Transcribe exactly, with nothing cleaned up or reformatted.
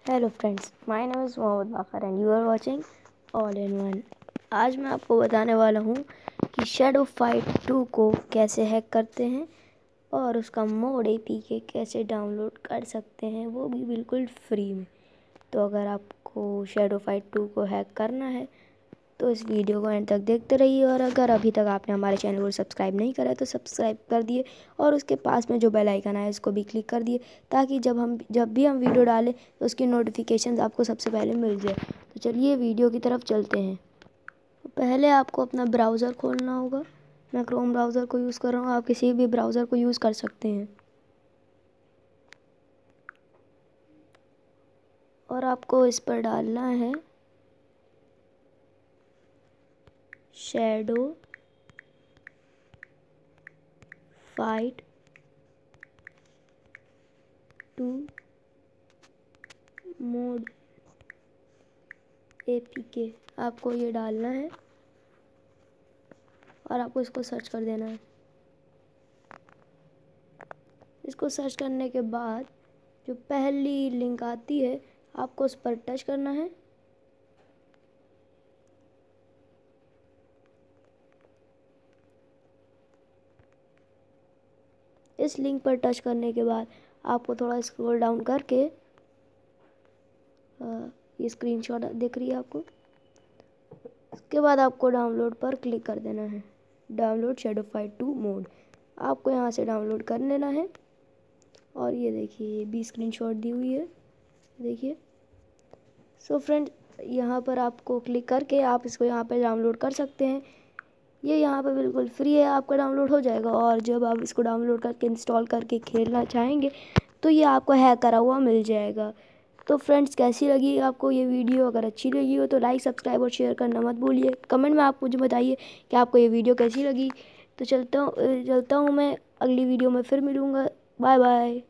Hello friends, my name is Mohammad Baqar and you are watching all in one. आज मैं आपको बताने वाला हूँ कि शैडो फाइट टू को कैसे हैक करते हैं और उसका मोड एपीके कैसे डाउनलोड कर सकते हैं, वो भी बिल्कुल फ्री में। तो अगर आपको शैडो फाइट टू को हैक करना है तो इस वीडियो को एंड तक देखते रहिए। और अगर अभी तक आपने हमारे चैनल को सब्सक्राइब नहीं करा है तो सब्सक्राइब कर दिए और उसके पास में जो बेल आइकन है इसको भी क्लिक कर दिए, ताकि जब हम जब भी हम वीडियो डालें तो उसकी नोटिफिकेशंस आपको सबसे पहले मिल जाए। तो चलिए वीडियो की तरफ चलते हैं। तो पहले आपको अपना ब्राउज़र खोलना होगा। मैं क्रोम ब्राउज़र को यूज़ कर रहा हूँ, आप किसी भी ब्राउज़र को यूज़ कर सकते हैं। और आपको इस पर डालना है shadow fight two mod APK, आपको ये डालना है और आपको इसको सर्च कर देना है। इसको सर्च करने के बाद जो पहली लिंक आती है आपको उस पर टच करना है। इस लिंक पर टच करने के बाद आपको थोड़ा स्क्रॉल डाउन करके आ, ये स्क्रीनशॉट दिख रही है आपको। इसके बाद आपको डाउनलोड पर क्लिक कर देना है। Download shadow fight two mod आपको यहाँ से डाउनलोड कर लेना है। और ये देखिए, ये भी स्क्रीनशॉट दी हुई है, देखिए। सो फ्रेंड, यहाँ पर आपको क्लिक करके आप इसको यहाँ पर डाउनलोड कर सकते हैं। ये यहाँ पर बिल्कुल फ्री है, आपका डाउनलोड हो जाएगा। और जब आप इसको डाउनलोड करके इंस्टॉल करके खेलना चाहेंगे तो ये आपको हैक करा हुआ मिल जाएगा। तो फ्रेंड्स, कैसी लगी आपको ये वीडियो? अगर अच्छी लगी हो तो लाइक, सब्सक्राइब और शेयर करना मत भूलिए। कमेंट में आप मुझे बताइए कि आपको ये वीडियो कैसी लगी। तो चलता हूँ चलता हूँ मैं अगली वीडियो में फिर मिलूँगा। Bye bye.